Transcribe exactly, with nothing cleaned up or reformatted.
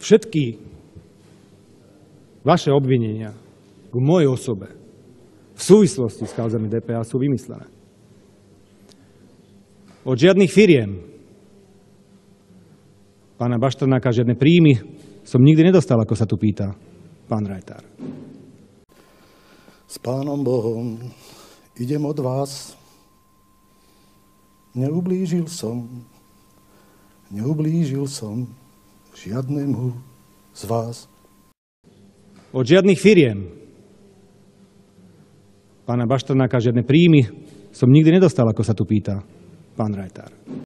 Všetky vaše obvinenia k mojej osobe v súvislosti s kauzami dé pé há sú vymyslené. Od žiadnych firiem pána Bašternáka žiadne príjmy som nikdy nedostal, ako sa tu pýta pán Rajtár. S Pánom Bohom idem od vás. Neublížil som, neublížil som žiadnemu z vás. Od žiadnych firiem pána Bašternáka žiadne príjmy som nikdy nedostal, ako sa tu pýta pán Rajtár.